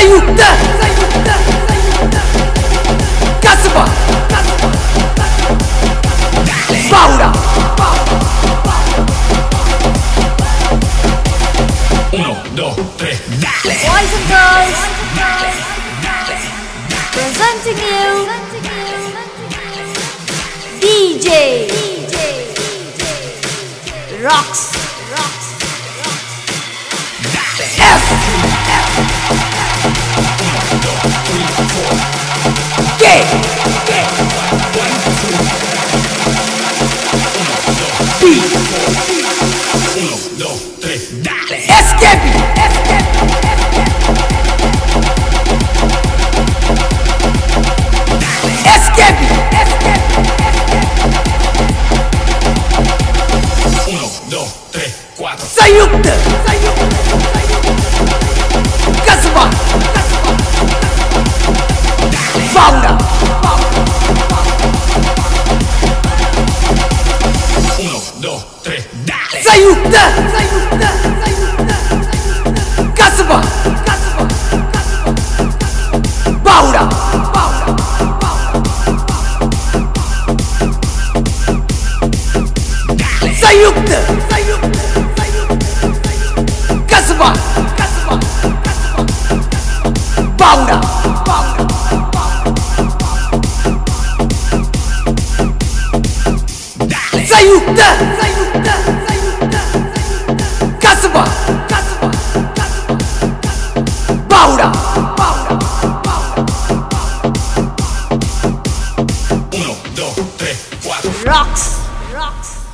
संयुक्त कस्बा Paura. 1, 2, 3, dale. Boys and girls, presenting you DJ Rocks. F. 1, 2, 3, 4. K. 1, 2, 3. B. 1, 2, 3, dale. Escape. Escape. 1, 2, 3, 4. संयुक्त कस्बा Paura. 1, 2, 3, dale. संयुक्त कस्बा Paura. 1, संयुक्त कस्बा Paura. dale. संयुक्त कस्बा Paura. 1, 2, 3, 4. Rocks.